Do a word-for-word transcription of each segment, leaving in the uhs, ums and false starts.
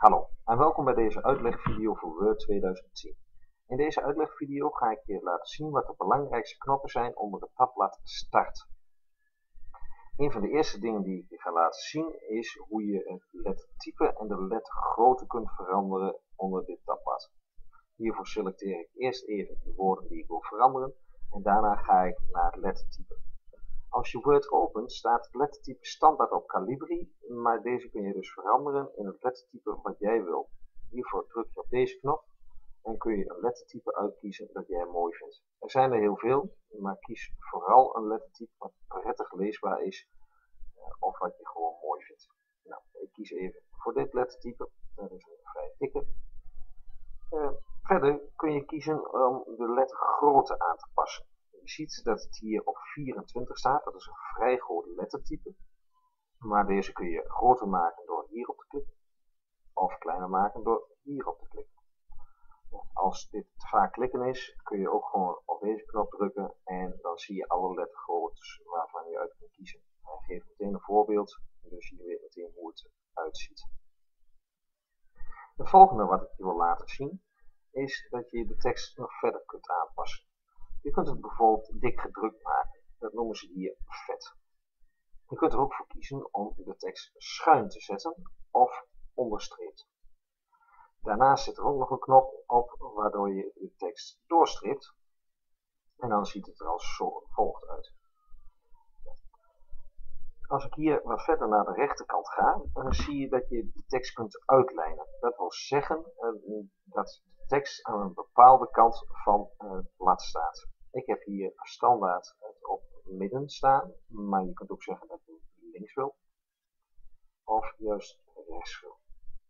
Hallo en welkom bij deze uitlegvideo voor Word tweeduizend tien. In deze uitlegvideo ga ik je laten zien wat de belangrijkste knoppen zijn onder het tabblad Start. Een van de eerste dingen die ik je ga laten zien is hoe je het lettertype en de lettergrootte kunt veranderen onder dit tabblad. Hiervoor selecteer ik eerst even de woorden die ik wil veranderen en daarna ga ik naar het lettertype. Als je Word opent staat het lettertype standaard op Calibri, maar deze kun je dus veranderen in het lettertype wat jij wil. Hiervoor druk je op deze knop en kun je een lettertype uitkiezen dat jij mooi vindt. Er zijn er heel veel, maar kies vooral een lettertype wat prettig leesbaar is of wat je gewoon mooi vindt. Nou, ik kies even voor dit lettertype, dat is een vrij dikke. Uh, verder kun je kiezen om de lettergrootte aan te passen. Je ziet dat het hier op vierentwintig staat, dat is een vrij groot lettertype. Maar deze kun je groter maken door hierop te klikken. Of kleiner maken door hierop te klikken. Als dit te vaak klikken is, kun je ook gewoon op deze knop drukken en dan zie je alle lettergroottes waarvan je uit kunt kiezen. Hij geeft meteen een voorbeeld, dus je weet meteen hoe het uitziet. Het volgende wat ik je wil laten zien, is dat je de tekst nog verder kunt aanpassen. Je kunt het bijvoorbeeld dik gedrukt maken, dat noemen ze hier vet. Je kunt er ook voor kiezen om de tekst schuin te zetten of onderstreept. Daarnaast zit er ook nog een knop op waardoor je de tekst doorstreept en dan ziet het er als volgt uit. Als ik hier wat verder naar de rechterkant ga, dan zie je dat je de tekst kunt uitlijnen. Dat wil zeggen dat de tekst aan een bepaalde kant van het blad staat. Ik heb hier standaard het op midden staan, maar je kunt ook zeggen dat je links wil of juist rechts wil.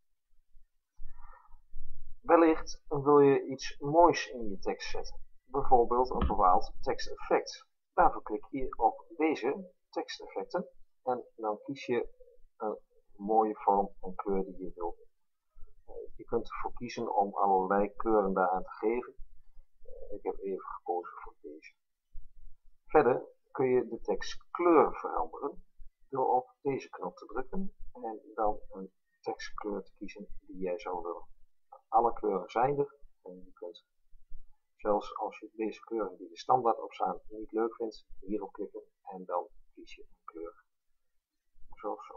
Wellicht wil je iets moois in je tekst zetten, bijvoorbeeld een bepaald teksteffect. Daarvoor klik je op deze teksteffecten en dan kies je een mooie vorm en kleur die je wilt. Je kunt ervoor kiezen om allerlei kleuren daaraan te geven. Ik heb even gekozen voor deze. Verder kun je de tekstkleur veranderen door op deze knop te drukken en dan een tekstkleur te kiezen die jij zou willen. Alle kleuren zijn er en je kunt zelfs als je deze kleuren die er standaard op staan niet leuk vindt, hierop klikken en dan kies je een kleur. Zo zo.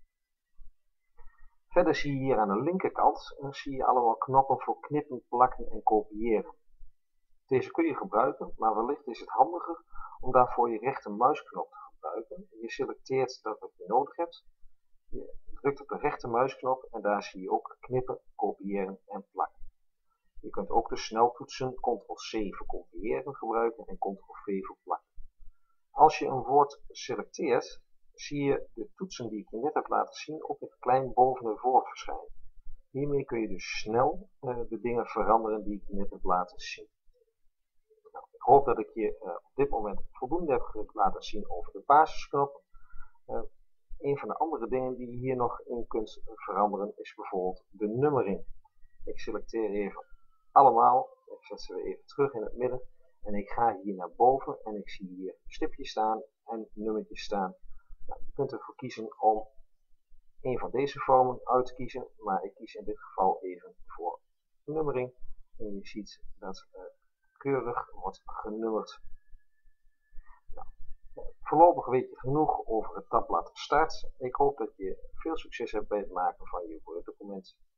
Verder zie je hier aan de linkerkant dan zie je allemaal knoppen voor knippen, plakken en kopiëren. Deze kun je gebruiken, maar wellicht is het handiger om daarvoor je rechtermuisknop te gebruiken. Je selecteert dat wat je nodig hebt. Je drukt op de rechtermuisknop en daar zie je ook knippen, kopiëren en plakken. Je kunt ook de sneltoetsen control C voor kopiëren gebruiken en control V voor plakken. Als je een woord selecteert, zie je de toetsen die ik je net heb laten zien ook in klein boven het woord verschijnen. Hiermee kun je dus snel uh, de dingen veranderen die ik je net heb laten zien. Nou, ik hoop dat ik je uh, op dit moment voldoende heb laten zien over de basisknop. Uh, een van de andere dingen die je hier nog in kunt veranderen is bijvoorbeeld de nummering. Ik selecteer even allemaal, ik zet ze weer even terug in het midden en ik ga hier naar boven en ik zie hier stipjes staan en nummertjes staan. Nou, je kunt ervoor kiezen om een van deze vormen uit te kiezen, maar ik kies in dit geval even voor nummering en je ziet dat uh, keurig wordt genummerd. Nou, voorlopig weet je genoeg over het tabblad Start. Ik hoop dat je veel succes hebt bij het maken van je Word document.